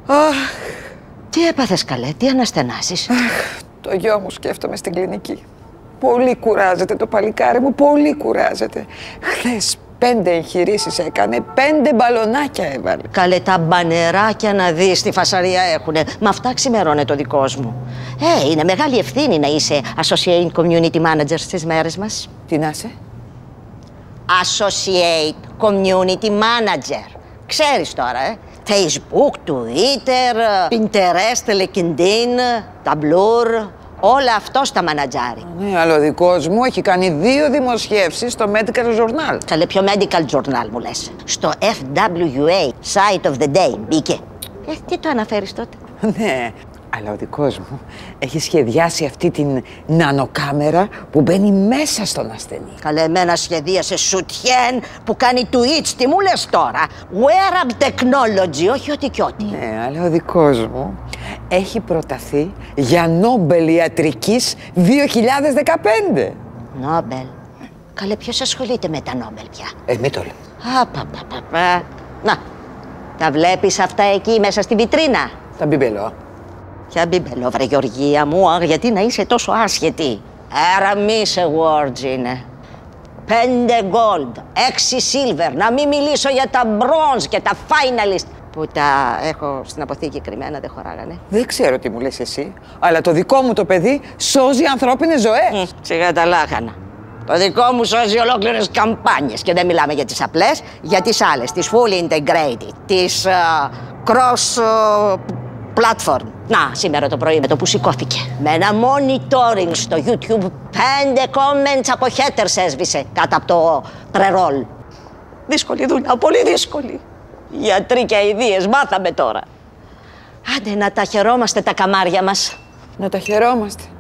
Αχ. Τι έπαθες, καλέ, τι αναστενάσεις? Το γιο μου σκέφτομαι στην κλινική. Πολύ κουράζεται το παλικάρι μου, πολύ κουράζεται. Χθες 5 εγχειρήσεις έκανε, 5 μπαλονάκια έβαλε. Καλέ, τα μπανεράκια να δεις τι φασαρία έχουνε. Μα αυτά ξημερώνε το δικός μου. Είναι μεγάλη ευθύνη να είσαι Associate Community Manager στις μέρες μας. Τι να είσαι? Associate Community Manager. Ξέρεις τώρα, Facebook, Twitter, Pinterest, LinkedIn, Tableau, όλα αυτό στα μανατζάρι. Ναι, αλλά ο δικός μου έχει κάνει 2 δημοσιεύσεις στο Medical Journal. Καλέ, ποιο Medical Journal μου λες? Στο FWA, Site of the Day, μπήκε. Τι το αναφέρεις τότε? Ναι, αλλά ο δικός μου έχει σχεδιάσει αυτή την νανοκάμερα που μπαίνει μέσα στον ασθενή. Καλέ, εμένα σχεδίασε σουτιέν που κάνει Twitch. Τι μου λες τώρα? Wearable technology, όχι ό,τι κι ό,τι. Ναι, αλλά ο δικός μου έχει προταθεί για Νόμπελ Ιατρικής 2015. Νόμπελ. Καλέ, ποιος ασχολείται με τα Νόμπελ πια? Μη το λέω. Να, τα βλέπεις αυτά εκεί μέσα στη βιτρίνα? Τα μπιμπελό. Ποια μπιμπελό, βρε Γεωργία μου, γιατί να είσαι τόσο άσχετη? Aramis Awards είναι. 5 gold, 6 silver, να μην μιλήσω για τα bronze και τα finalist που τα έχω στην αποθήκη κρυμμένα, δεν χωράγανε. Δεν ξέρω τι μου λες εσύ, αλλά το δικό μου το παιδί σώζει ανθρώπινες ζωές. Σιγά τα λάχανα. Το δικό μου σώζει ολόκληρες καμπάνιες και δεν μιλάμε για τις απλές, για τις άλλες, τις fully integrated, τις cross platform. Να, σήμερα το πρωί με το που σηκώθηκε. Με ένα monitoring στο YouTube, 5 comments από haters έσβησε κάτω από το pre-roll. Δύσκολη δουλειά, πολύ δύσκολη. Γιατροί και αηδίες, μάθαμε τώρα. Άντε να τα χαιρόμαστε τα καμάρια μας. Να τα χαιρόμαστε.